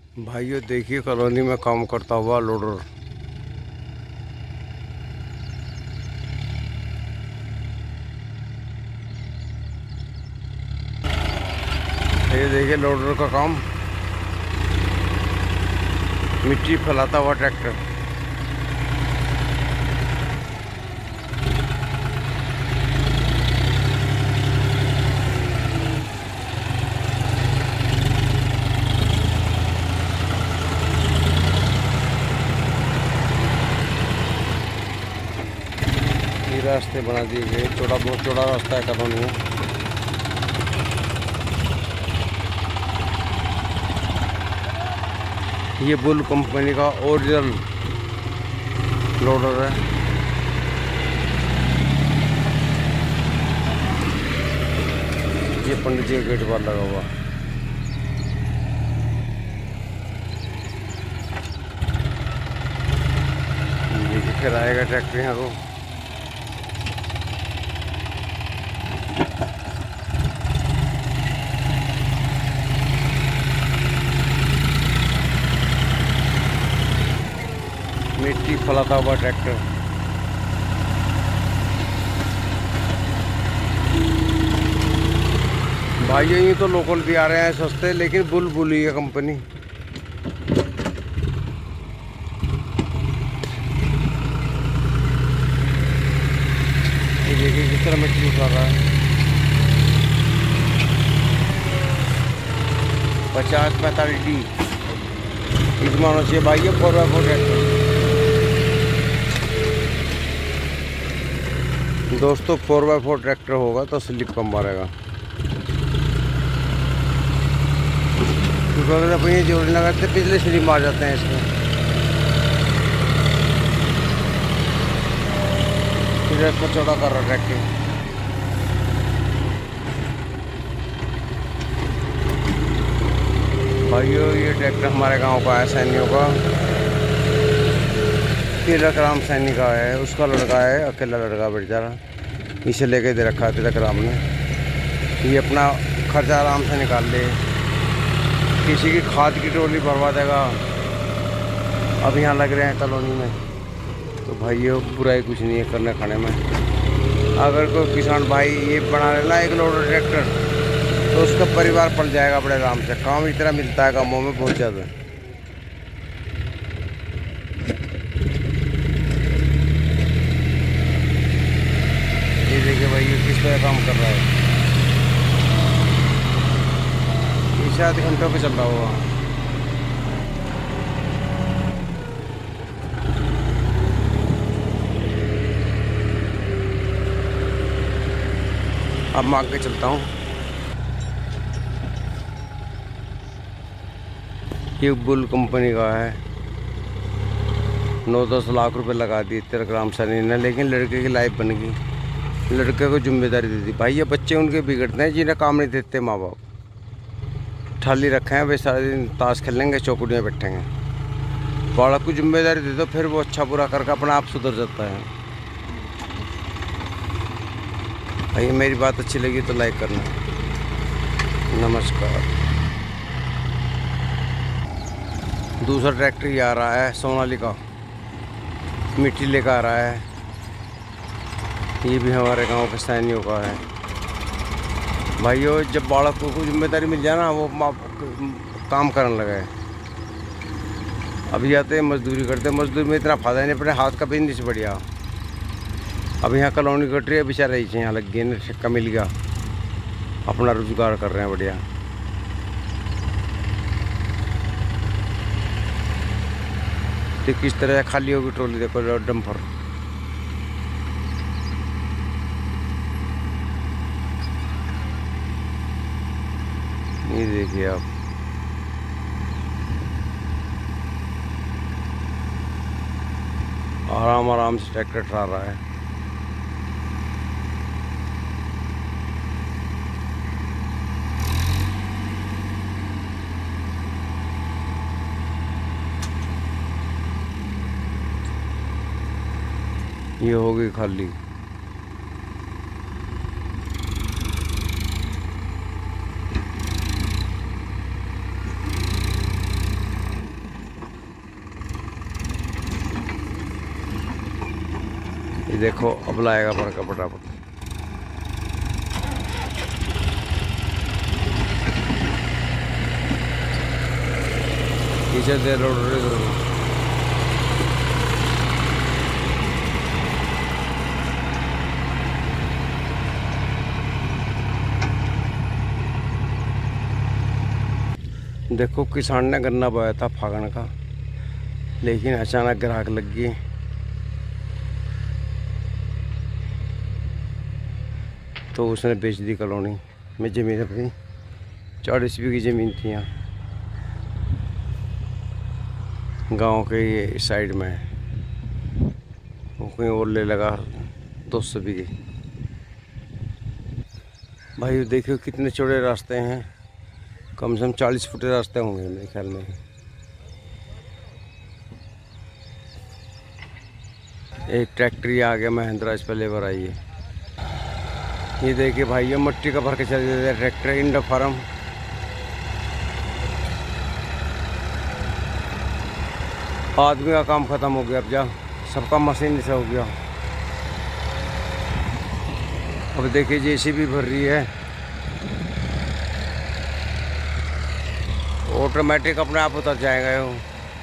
भाइयों देखिए कॉलोनी में काम करता हुआ लोडर। ये देखिए लोडर का काम, मिट्टी फैलाता हुआ ट्रैक्टर। ये रास्ते बना दिए गए, बहुत चौड़ा रास्ता है कॉलोनी में। ये बुल कंपनी का ओरिजिनल लोडर है। ये पंडित जी का गेट पर लगा हुआ। ये फिर आएगा ट्रैक्टर यहाँ को। मिट्टी फैलाता हुआ ट्रैक्टर। भाइयों ये तो लोकल भी आ रहे हैं सस्ते, लेकिन बुल ही है कंपनी। ये देखिए किस तरह मिट्टी उठा रहा है। 50-45 डी इस मानो चाहिए भाइयों 4x4 ट्रैक्टर। दोस्तों 4x4 ट्रैक्टर होगा तो स्लिप कम मारेगा, क्योंकि अगर अपन ये जोड़ने लगाते पिछले स्लिप मार जाते हैं इसमें। फिर इसको चौड़ा कर रहा ट्रैक्टर। भाइयों ये ट्रैक्टर हमारे गांव का है, सैनियों का। तिलक राम सैनी का है, उसका लड़का है, अकेला लड़का बेचारा, इसे लेके दे रखा है तिलक राम ने। ये अपना खर्चा आराम से निकाल ले, किसी की खाद की ट्रॉली भरवा देगा। अब यहाँ लग रहे हैं कॉलोनी में, तो भाइयों बुराई कुछ नहीं है करने खाने में। अगर कोई किसान भाई ये बना लेना एक लोडर ट्रैक्टर, तो उसका परिवार पल जाएगा बड़े आराम से। काम इतना मिलता है कामों में बहुत ज़्यादा। ये देखिए भाई ये किस तरह काम कर रहा है। ये शायद घंटों पे चल रहा होगा। अब मैं आगे चलता हूँ। ये बुल कंपनी का है। 9-10 लाख रुपए लगा दिए तिलक राम सैनी ने, लेकिन लड़के की लाइफ बन गई। लड़के को जिम्मेदारी दे दी। भाई ये बच्चे उनके बिगड़ते हैं जिन्हें काम नहीं देते माँ बाप। थाली रखे हैं, वे सारे दिन ताश खेलेंगे, चौकड़ियाँ बैठेंगे। बालक को जिम्मेदारी दे दो, फिर वो अच्छा बुरा करके अपना आप सुधर जाता है। भाई मेरी बात अच्छी लगी तो लाइक करना। नमस्कार। दूसरा ट्रैक्टर ही आ रहा है, सोनालिका मिट्टी लेकर आ रहा है। ये भी हमारे गांव के सैनियों का है। भाइयों जब बालक को जिम्मेदारी मिल जाए ना, वो काम करने लगे। अभी आते हैं मजदूरी करते, मजदूरी में इतना फायदा नहीं, अपने हाथ का बिजनेस बढ़िया। अब यहाँ कॉलोनी कट रही है, बेचारा रही यहाँ लग गए, ठेका मिल गया, अपना रोजगार कर रहे हैं बढ़िया। तो किस तरह खाली होगी ट्रॉली, देखो डंपर। ये देखिए आप, आराम आराम से ट्रैक्टर चला रहा है। ये हो गई खाली। देखो अब लाएगा बड़का फटाफट। पीछे दे रोड देखो किसान ने गन्ना बोया था फागण का, लेकिन अचानक ग्राहक लग गई। तो उसने बेच दी कॉलोनी में ज़मीन अपनी। 40 बीघी ज़मीन थी यहाँ गांव के ये साइड में। वो कहीं और ले लगा 200 बीघी। भाई देखियो कितने चौड़े रास्ते हैं, कम से कम 40 फुट रास्ते होंगे मेरे ख्याल में। एक ट्रैक्टर ही आ गया महिंद्रा, इस पर लेबर आई है। ये देखिए भाई ये मिट्टी का भर के चल जाता है ट्रैक्टर इंडो फार्म। आदमी का काम खत्म हो गया, अब जा सबका मशीन से हो गया। अब देखिए जेसीबी भर रही है, ऑटोमेटिक अपने आप उतर जाएगा। वो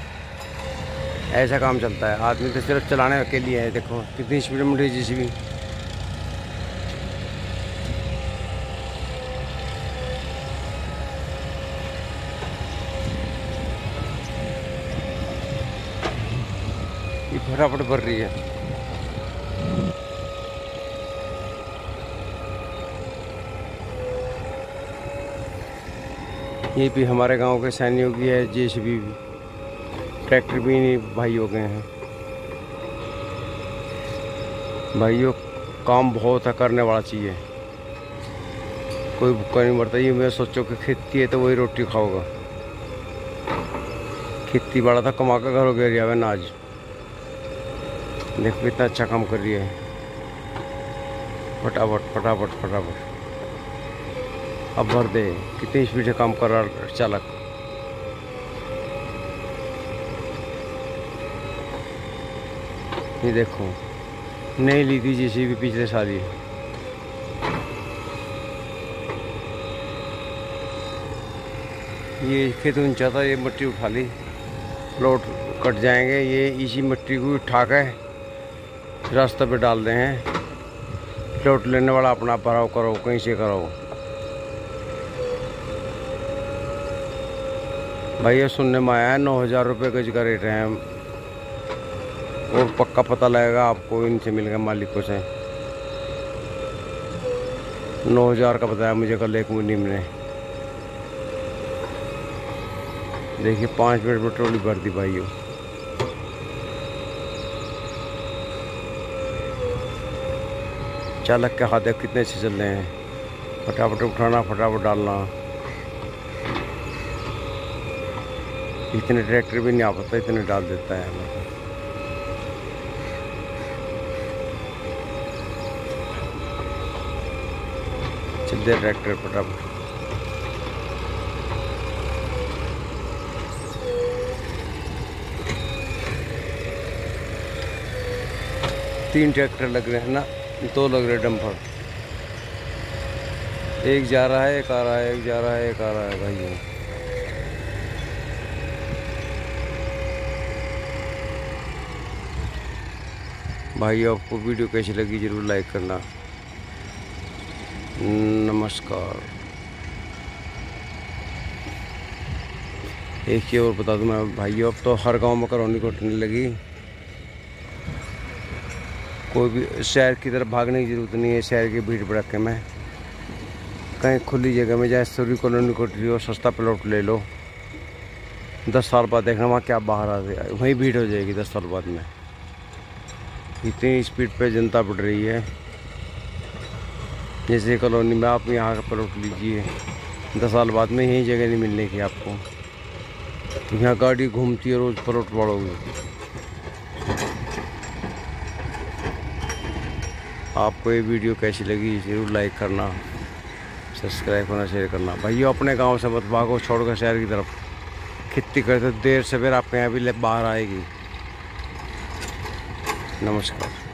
ऐसा काम चलता है, आदमी तो सिर्फ चलाने के लिए है। देखो कितनी स्पीड में उठी जेसीबी। ये फटाफट भर रही है। ये भी हमारे गांव के सैनियों की है जेसीबी भी। ट्रैक्टर भी नहीं भाई हो गए हैं। भाइयों काम बहुत है, करने वाला चाहिए, कोई भूखा नहीं मरता। ये मैं सोचो कि खेती है तो वही रोटी खाओगा। खेती बड़ा था, कमा का घर हो गया है ना। आज देखो इतना अच्छा काम कर रही है, फटाफट फटाफट फटाफट। अब भर दे, कितनी स्पीड से काम कर रहा चालक। ये देखो नहीं ली थी जेसीबी पिछले साल ही। ये खेत ऊंचा था, ये मिट्टी उठा ली, प्लॉट कट जाएंगे। ये इसी मिट्टी को उठा के रास्ते पे डाल रहे हैं। प्लॉट लेने वाला अपना भराव करो, कहीं से करो। भैया सुनने में आया है 9000 रुपये गज का रेट है, और पक्का पता लगेगा आपको इनसे मिल गया मालिकों से। 9000 का बताया मुझे कल एक मुनीम ने। देखिए 5 मिनट में ट्रॉली भर दी भाइयों। चालक के हाथ कितने अच्छे चल रहे हैं, फटाफट उठाना फटाफट डालना। इतने ट्रैक्टर भी नहीं आ पाता, इतने डाल देता है। चल दे ट्रैक्टर फटाफट। तीन ट्रैक्टर लग रहे हैं ना, 2 लग रहे डंपर। एक जा रहा है, एक आ रहा है, एक जा रहा है, एक आ रहा है भाई। भाई आपको वीडियो कैसी लगी जरूर लाइक करना। नमस्कार। एक चीज़ और बता दूं मैं भाइयों, अब तो हर गांव में कॉलोनी कटने लगी। कोई भी शहर की तरफ भागने की ज़रूरत नहीं है। शहर की भीड़ भड़के में कहीं खुली जगह में जाए, सूरी कॉलोनी कट रही हो, सस्ता प्लॉट ले लो। 10 साल बाद देखना वहाँ क्या बाहर आ जाए, वहीं भीड़ हो जाएगी 10 साल बाद में। इतनी स्पीड पे जनता बढ़ रही है। जैसे कॉलोनी में आप यहाँ का प्लॉट लीजिए, 10 साल बाद में यही जगह नहीं मिलने की आपको। यहाँ गाड़ी घूमती है, रोज़ प्लॉट बढ़ोगे। आपको ये वीडियो कैसी लगी ज़रूर लाइक करना, सब्सक्राइब करना, शेयर करना। भाइयों अपने गांव से मत भागो, छोड़कर शहर की तरफ। खेती करते देर सवेर आपके यहाँ भी बाहर आएगी। नमस्कार।